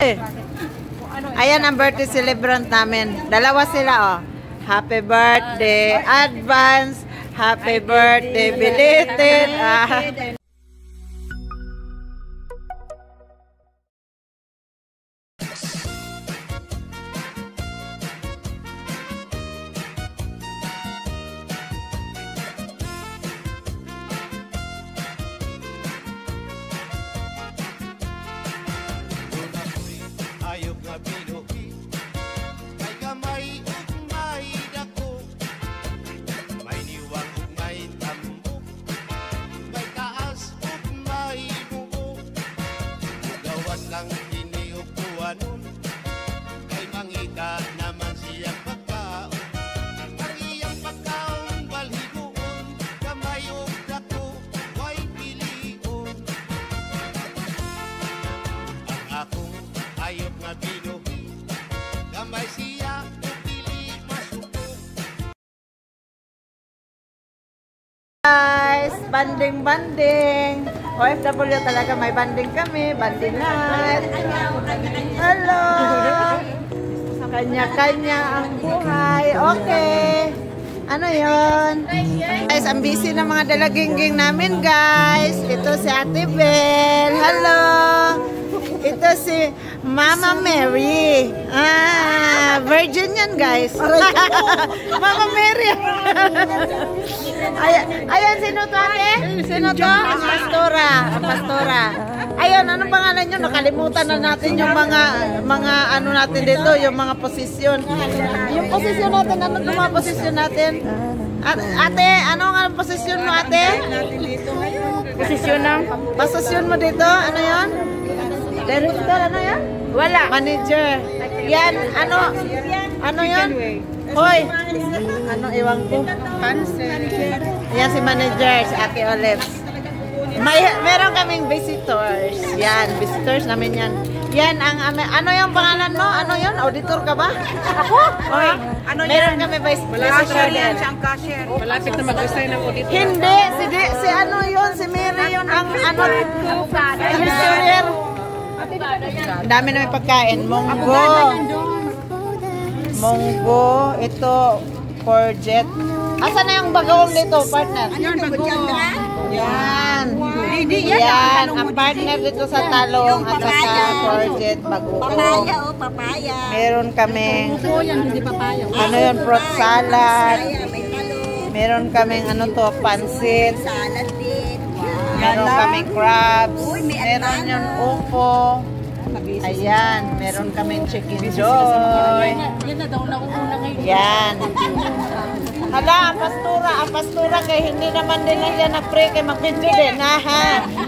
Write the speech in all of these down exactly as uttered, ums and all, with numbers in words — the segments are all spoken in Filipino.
Ayan ang birthday celebrant namin. Dalawa sila, oh. Happy birthday, advance. Happy birthday, belated. Ah. Ayok nga binuhi, may kamay ug may dako, may niwang ug may tambok, may taas ug may buo. Gawas lang kini ug tuwanon, kay mangita naman siyang pagkaon. Ang iyang pagkaon balhiguon, kamay ug dako, way pilion. Ang akong ayok nga binuhi, gamay siya ug dili masuko. Guys, banding-banding. O F W talaga, may banding kami. Banding night. Hello. Kanya-kanya ang buhay. Okay. Ano yon? Guys, ang busy ng mga dalagingging namin, guys. Ito si Ate Bel. Hello. Ito si Mama Mary. Ah, virgin yan, guys. Mama Mary. Ayan, ayan, sino to, ate? Sino to? Ang pastora. Ang pastora. Ayun, anong pangalan nyo? Nakalimutan na natin yung mga, mga ano natin dito, yung mga posisyon. Yung posisyon natin, anong mga posisyon natin? Ate, ano nga ang posisyon mo, ate? Posisyon ng? Posisyon mo dito, ano yun? Director, ano yan? Wala. Manager. Yan, ano? Ano yan? Hoy! Ano, iwan ko? Yan si manager, si Ate Olives. May, meron kaming visitors. Yan, visitors namin yan. Yan, ang, ano yung pangalan mo? Ano yun? Auditor ka ba? Ako? Hoy, ano meron yan? Kami vice Cashier yan, siyang cashier. Malapit na mag-resign ng auditor. Hindi, si, si ano yun, si Mary yun, ang ano, cashier. Ang dami na may pagkain. Munggo. Munggo. Ito, courgette. Asan na yung bagoong dito, partner? Yan, bagoong. Yan. Yan. Ang partner dito sa talong at saka courgette, bagoong. Papaya, oh, papaya. Meron kaming, Oo, yan, hindi papaya. ano yun, fruit salad. Papaya, may talong. Meron kaming, ano to, pansit. Salad din. Wow. Meron kaming crabs. Uy, may Meron ano? yung upo. Ayan, meron kaming chicken joy. Yan na daw nauna ngayon. Yan. Hala, ang pastura, ang pastura kay hindi naman din lang yan na-pray kay mag-video din. Ha?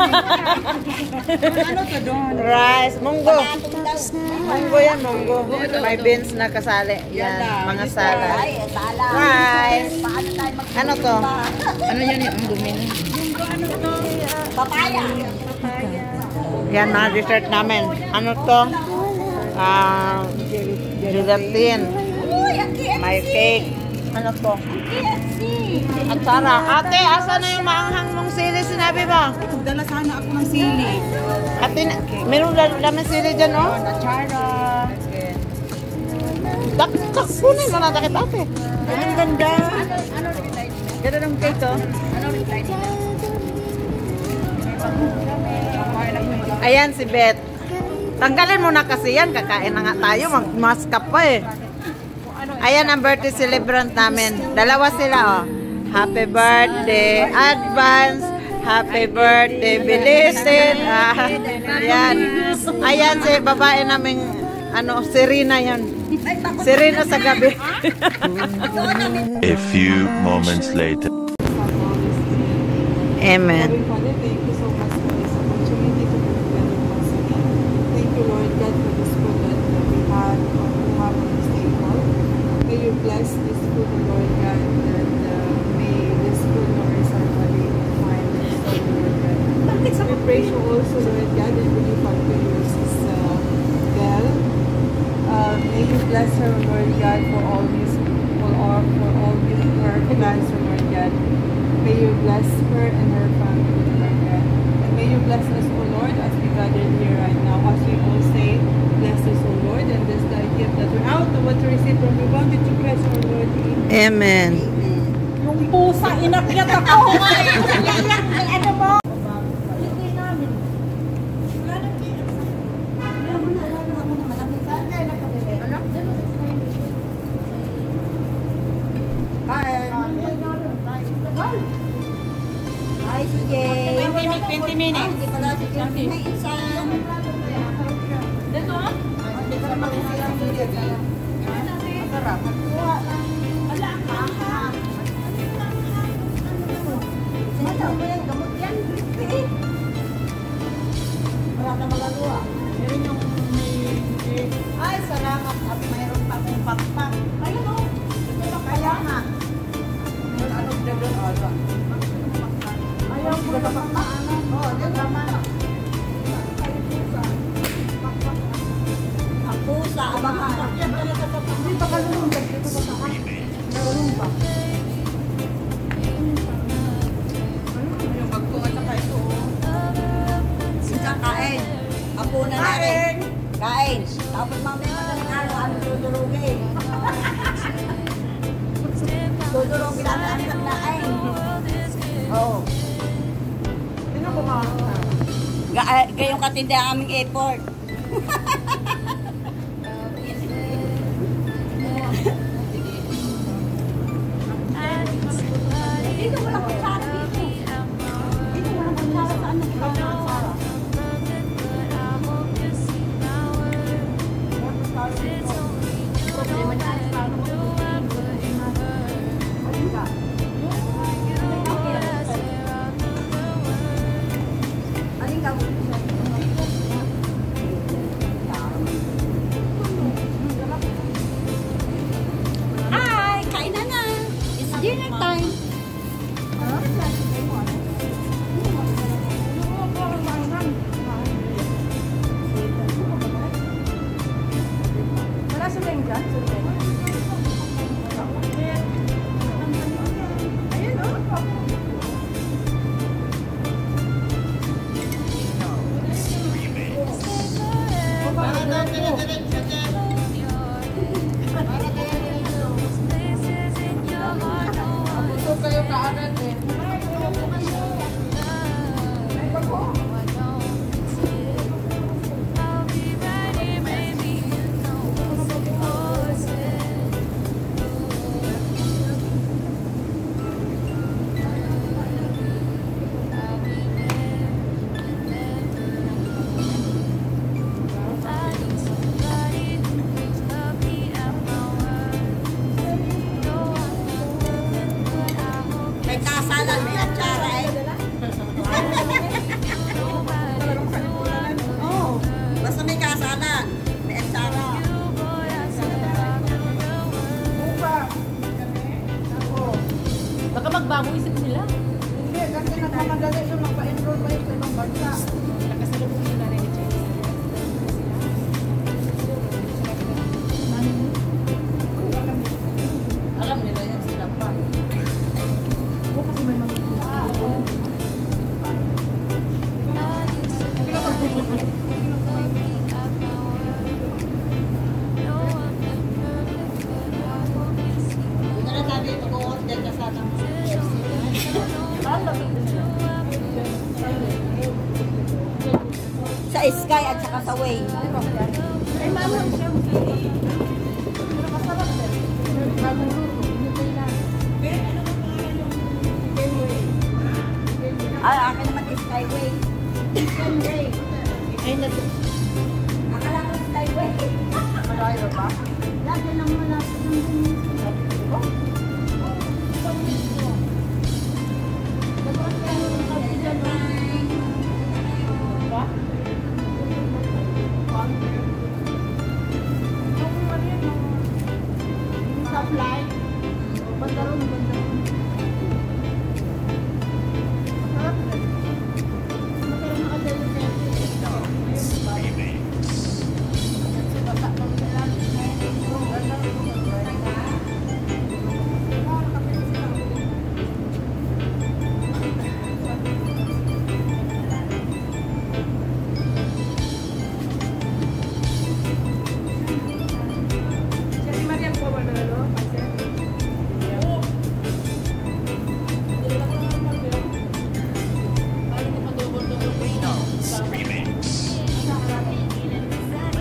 Ano ka doon? Rice, munggo. Munggo yan, munggo. May beans na kasali. Yan, mga salad. Ay, salad. Rice. Paano tayo mag- Ano to? Ano yan yung dumi? Papaya. Yan, mga dessert namin. Ano to? Ah, gelatin. Uy, ang K F C. May cake. Ano to? K F C. At Sara, ate, asa na yung maanghang mong sili sinabi ba? Dala sana ako ng sili. Ate, meron namin sili dyan, oh? Chara. Tak, tak, kunin mo na takit, ate. Ang ganda. Ganda ng cake, oh. Ayan si Beth. Tanggalin mo na kasi yan. Kakain na nga tayo. Mag-mask pa eh. Ayan ang birthday celebrant namin. Dalawa sila, oh. Happy birthday, advance. Happy birthday, belated. Ah, ayan. Ayan si babae naming, ano, Serena yan. Serena sa gabi. A few moments later. Amen. Father, thank you so much for this opportunity to be together once again. Thank you, Lord God, for this food that we have, uh, we have on this table. May you bless this food, Lord God, that uh, may this food nourish our body and mind and soul, Lord God. We praise you also, Lord God, and we lift up to your sister Belle. Uh, may you bless her, Lord God, for all these for all for all these her plans, Lord God. May you bless her and her family, Lord God. And may you bless us, O Lord, as we gather here right now. As we all say, Amen. Yung pusa, inakyat ako. Ano mo? Ay, sige. twenty minutes. Hindi pala si Jeremy na isang. Dito ah? Masarap. Wala ka. Wala mo yan, gamot yan. Eh. Wala na magagawa. Meron yung may... Ay, salamat at mayroon pa akong pakpak. Ayun o. Kaya nga. Anong dagan ala? Ayaw ko na pakpaanan. Oo, dagan. Ang pusa, abangan. Hindi pa kalulong. Dito ba saan? Kalulong ba? Yung magtungan na kayo. Sika, kain. Apo na natin. Kain. Tapos mamaya madaling araw, ano dudurugin? Dudurugin natin ang naglain. Oo. Sino kumakain na? Ga- gayong katindi ang aming airport. Dito wala kang sara dito. Dito wala kang sara sa ano. Wala kang sara. Problema niya ay paano mo Aling ka Hi! Kain na na! It's dinner time! Wala sa ring dyan? Sa ring? Ayun o. Kayo kaagad eh. May kasalan, may atsara eh. Oo. Basta may kasalan, may atsara. Baka magbago isip nila. Hindi, kasi nagmamadali yung magpa-enroll ba yung sa ibang bansa. Nakasalubong nila rin ni Chen. Alam nila yan sila pa. Hindi na sabi, mag-order ka sa ng sa Sky at saka sa Way. Ay, mama. Ay, akin naman is Skyway. Ay, nag- Akala ko Skyway. Malayo ba? Lagi lang malapit ng Ba?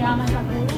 Yaman sa pulo.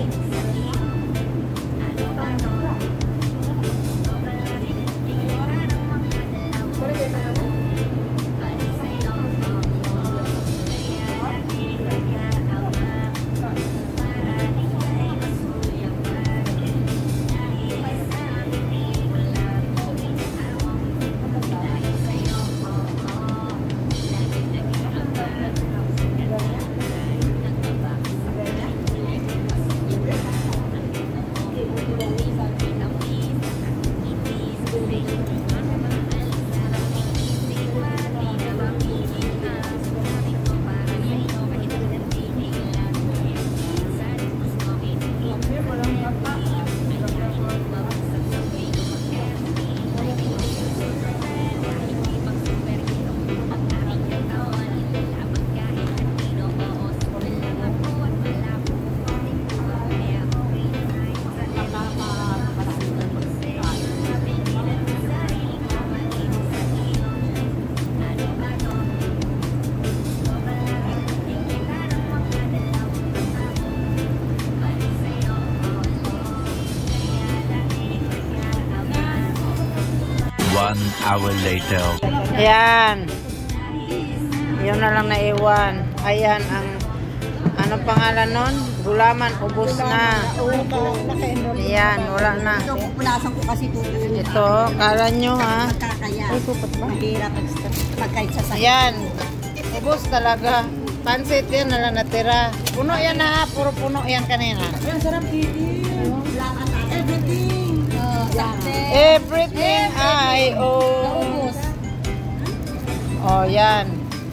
One hour later. Ayan. Yun na lang naiwan. Ayan ang anong pangalan nun? Gulaman, ubos na. Ayan, wala na. Ito, pupunasan ko kasi ito. Ito, kala nyo ha. Magkakaya. Mahirap pagkait sa sakit. Ayan, ubos talaga. Pansit yan na lang natira. Puno yan na ha, puro puno yan kanina. Ang sarap dito. Everything. Everything I own. Oh, yan.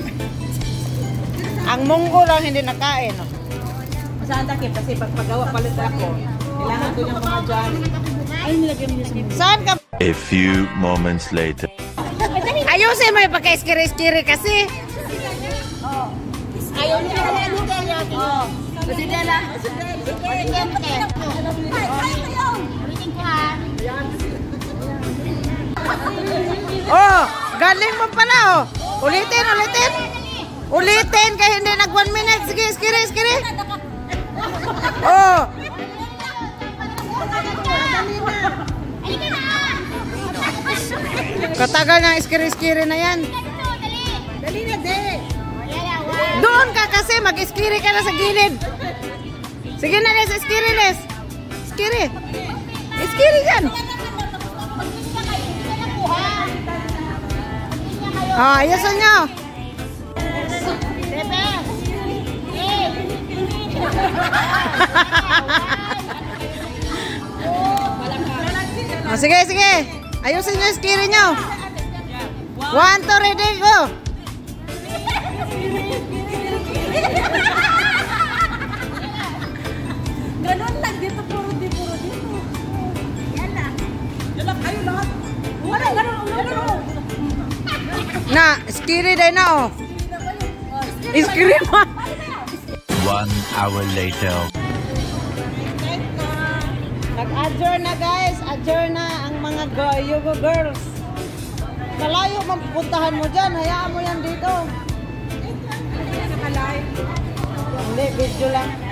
Ang munggo lang hindi nakain. Oh. Saan takip? Kasi pag paggawa palit ako, kailangan ko yung mga dyan. Ay, nilagyan mo sa Saan ka? A few moments later. Ayusin mo yung pagka-iskiri-iskiri kasi. Ayaw niya na ano kaya. Oh. Kasi na lang. Oh, galing mo pala oh. Ulitin, ulitin. Ulitin kaya hindi nag one minute. Sige, iskiri, iskiri. Oh. Katagal ng iskiri-iskiri na yan. Dali na, dali. Doon ka kasi, mag-iskiri ka na sa gilid. Sige na, Les, iskiri, Les. Iskiri. Iskiri dyan. Oh, ayusin nyo. Oh, sige, sige. Ayusin nyo, iskiri nyo. One, two, ready, go. Ganun lang dito, puro di, puro dito. Yan na. Yan lang kayo lahat. Wala, ganun, ganun. Na, iskiri din na oh. Iskiri mo. One hour later. Nag-adjourn na guys. Adjourn na ang mga Yugo girls. Malayo mapupuntahan mo dyan. Hayaan mo yan dito. Hindi, video lang.